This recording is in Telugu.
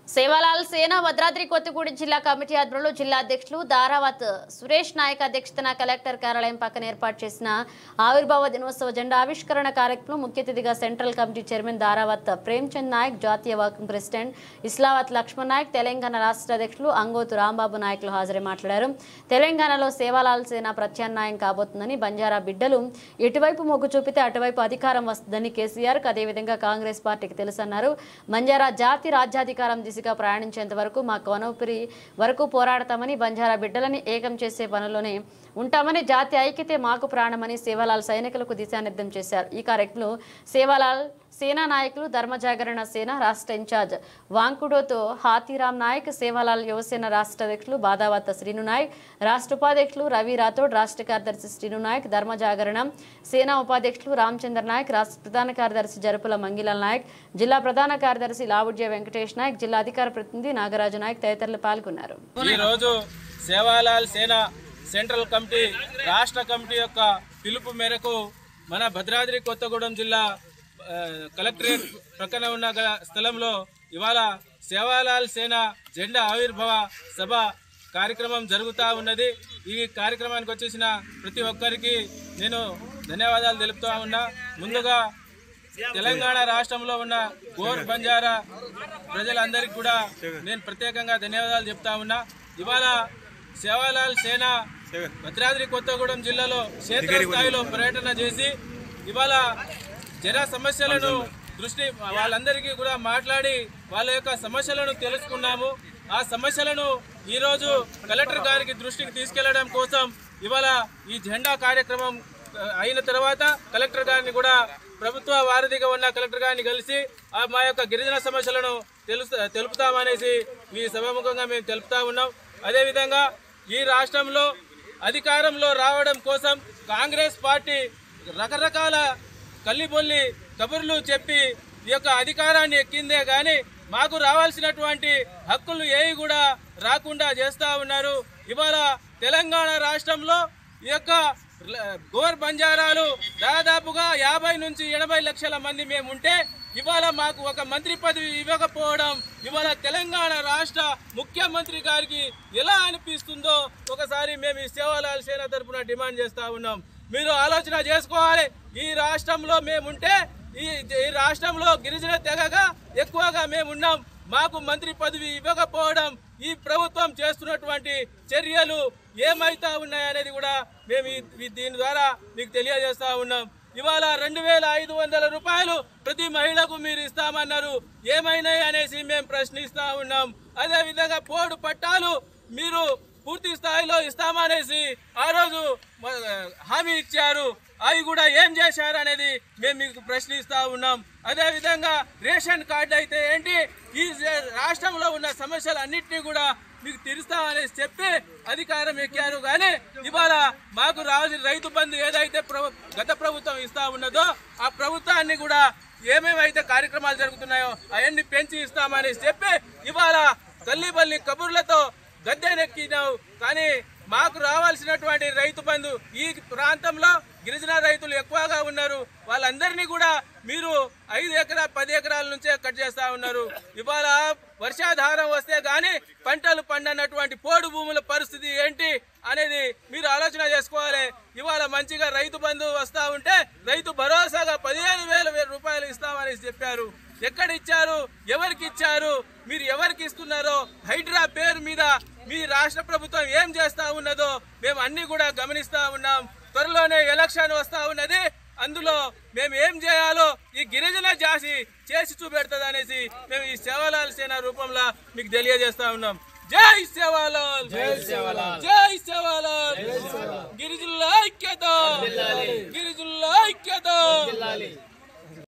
సేవాలాల్ సేన భద్రాద్రి కొత్తగూడెం జిల్లా కమిటీ ఆధ్వర్యంలో జిల్లా అధ్యక్షులు దారావత్ సురేష్ నాయక్ అధ్యక్షతన కలెక్టర్ కార్యాలయం పక్కన ఏర్పాటు చేసిన ఆవిర్భావ దినోత్సవ జెండా ఆవిష్కరణ కార్యక్రమం ముఖ్య అతిథిగా central committee chairman Daravath Premchand Naik, జాతీయ వర్కింగ్ ప్రెసిడెంట్ ఇస్లావత్ లక్ష్మణ్ నాయక్, తెలంగాణ రాష్ట్ర అధ్యక్షులు అంగోతు రాంబాబు నాయకులు హాజరై మాట్లాడారు. తెలంగాణలో సేవాలాల్ సేన ప్రత్యామ్నాయం కాబోతుందని, బంజారా బిడ్డలు ఎటువైపు మొగ్గు చూపితే అటువైపు అధికారం వస్తుందని కేసీఆర్కు అదేవిధంగా కాంగ్రెస్ పార్టీకి తెలుసన్నారు. బంజారా జాతి రాజ్యాధికారం దిశగా ప్రయాణించేంత వరకు మా కొనూపిరి వరకు పోరాడతామని, బంజారా బిడ్డలని ఏకం చేసే పనుల్లోనే ఉంటామని, జాతి ఐక్యతే మాకు ప్రాణమని సేవాలాల్ సైనికులకు దిశానిర్దేశం చేశారు. ఈ కార్యక్రమంలో సేవాలాల్ సేనా నాయకులు, ధర్మజాగరణ సేన రాష్ట్ర ఇన్ఛార్జ్ వాంకుడోతో హాతీరామ్ నాయక్, సేవాలాల్ యువసేన రాష్ట్ర అధ్యక్షులు బాదావత్ శ్రీను నాయక్, రాష్ట్ర ఉపాధ్యక్షులు రవి రాథోడ్, రాష్ట్ర కార్యదర్శి శ్రీను నాయక్, ధర్మజాగరణ సేనా ఉపాధ్యక్షులు రామచంద్ర నాయక్, రాష్ట్ర ప్రధాన కార్యదర్శి జరుపుల మంగిలాల్ నాయక్, జిల్లా ప్రధాన కార్యదర్శి లావుడ్య వెంకటేష్ నాయక్, జిల్లా అధికార ప్రతినిధి నాగరాజు నాయక్ తదితరులు పాల్గొన్నారు. ఈరోజు సేవాలాల్ సేన సెంట్రల్ కమిటీ రాష్ట్ర కమిటీ యొక్క పిలుపు మేరకు మన భద్రాద్రి కొత్తగూడెం జిల్లా కలెక్టరేట్ ప్రక్కన ఉన్న స్థలంలో ఇవాళ సేవాలాల్ సేన జెండా ఆవిర్భావ సభ కార్యక్రమం జరుగుతూ ఉన్నది. ఈ కార్యక్రమానికి వచ్చేసిన ప్రతి ఒక్కరికి నేను ధన్యవాదాలు తెలుపుతూ ఉన్నా. ముందుగా తెలంగాణ రాష్ట్రంలో ఉన్న గోర్ బంజారా ప్రజలందరికీ కూడా నేను ప్రత్యేకంగా ధన్యవాదాలు చెప్తా ఉన్నా. ఇవాళ సేవాలాల్ సేన భద్రాద్రి కొత్తగూడెం జిల్లాలో క్షేత్రస్థాయిలో పర్యటన చేసి ఇవాళ జన సమస్యలను వాళ్ళందరికీ కూడా మాట్లాడి వాళ్ళ యొక్క సమస్యలను తెలుసుకున్నాము. ఆ సమస్యలను ఈరోజు కలెక్టర్ గారికి దృష్టికి తీసుకెళ్లడం కోసం ఇవాళ ఈ జెండా కార్యక్రమం అయిన తర్వాత కలెక్టర్ గారిని కూడా ప్రభుత్వ వారధిగా ఉన్న కలెక్టర్ గారిని కలిసి మా యొక్క గిరిజన సమస్యలను తెలుపుతామనేసి ఈ సభాముఖంగా మేము తెలుపుతా ఉన్నాం. అదేవిధంగా ఈ రాష్ట్రంలో అధికారంలో రావడం కోసం కాంగ్రెస్ పార్టీ రకరకాల కల్లిబొల్లి కబుర్లు చెప్పి ఈ యొక్క అధికారాన్ని ఎక్కిందే కానీ మాకు రావాల్సినటువంటి హక్కులు ఏవి కూడా రాకుండా చేస్తూ ఉన్నారు. ఇవాళ తెలంగాణ రాష్ట్రంలో ఈ యొక్క గోర్ బంజారాలు దాదాపుగా 50 నుంచి 80 లక్షల మంది మేము ఉంటే ఇవాళ మాకు ఒక మంత్రి పదవి ఇవ్వకపోవడం ఇవాళ తెలంగాణ రాష్ట్ర ముఖ్యమంత్రి గారికి ఎలా అనిపిస్తుందో ఒకసారి మేము ఈ సేవాలాల్ సేన తరఫున డిమాండ్ చేస్తూ ఉన్నాం. మీరు ఆలోచన చేసుకోవాలి. ఈ రాష్ట్రంలో మేముంటే ఈ రాష్ట్రంలో గిరిజన తెగగా ఎక్కువగా మేమున్నాం. మాకు మంత్రి పదవి ఇవ్వకపోవడం ఈ ప్రభుత్వం చేస్తున్నటువంటి చర్యలు ఏమైతా ఉన్నాయనేది కూడా మేము దీని ద్వారా మీకు తెలియజేస్తా ఉన్నాం. ఇవాళ 2500 రూపాయలు ప్రతి మహిళకు మీరు ఇస్తామన్నారు, ఏమైనాయి అనేసి మేము ప్రశ్నిస్తా ఉన్నాం. అదేవిధంగా పోడు పట్టాలు మీరు పూర్తి స్థాయిలో ఇస్తామనేసి ఆ రోజు హామీ ఇచ్చారు, అవి కూడా ఏం చేశారు అనేది మేము మీకు ప్రశ్నిస్తా ఉన్నాం. అదేవిధంగా రేషన్ కార్డు అయితే ఏంటి, ఈ రాష్ట్రంలో ఉన్న సమస్యలన్నింటినీ కూడా మీకు తీరుస్తామనేసి చెప్పి అధికారం ఎక్కారు. కానీ ఇవాళ మాకు రావాల్సిన రైతు బంధు ఏదైతే గత ప్రభుత్వం ఇస్తా ఉన్నదో ఆ ప్రభుత్వాన్ని కూడా ఏమేమైతే కార్యక్రమాలు జరుగుతున్నాయో అవన్నీ పెంచి ఇస్తామనేసి చెప్పి ఇవాళ తల్లిబల్లి కబుర్లతో గద్దెనెక్కినావు. కానీ మాకు రావాల్సినటువంటి రైతు బంధు ఈ ప్రాంతంలో గిరిజన రైతులు ఎక్కువగా ఉన్నారు, వాళ్ళందరినీ కూడా మీరు 5 ఎకరా 10 ఎకరాల నుంచే కట్ చేస్తా ఉన్నారు. ఇవాళ వర్షాధారం వస్తే గానీ పంటలు పండనటువంటి పోడు భూముల పరిస్థితి ఏంటి అనేది మీరు ఆలోచన చేసుకోవాలి. ఇవాళ మంచిగా రైతు బంధు వస్తా ఉంటే రైతు భరోసాగా 15,000 రూపాయలు ఇస్తామని చెప్పారు. ఎక్కడ ఇచ్చారు, ఎవరికి ఇచ్చారు, మీరు ఎవరికి ఇస్తున్నారో హైడ్రా పేరు మీద మీ రాష్ట్ర ప్రభుత్వం ఏం చేస్తా ఉన్నదో మేము అన్ని కూడా గమనిస్తా ఉన్నాం. త్వరలోనే ఎలక్షన్ వస్తా ఉన్నది, అందులో మేము ఏం చేయాలో ఈ గిరిజన జాసి చేసి చూపెడుతుంది అనేసి మేము ఈ సేవాలాల్ సేన రూపంలో మీకు తెలియజేస్తా ఉన్నాం. జై సేవాలాల్, జై సేవాలాల్, జై సేవాలాల్. గిరిజనుల ఐక్యత, గిరిజనుల ఐక్యత.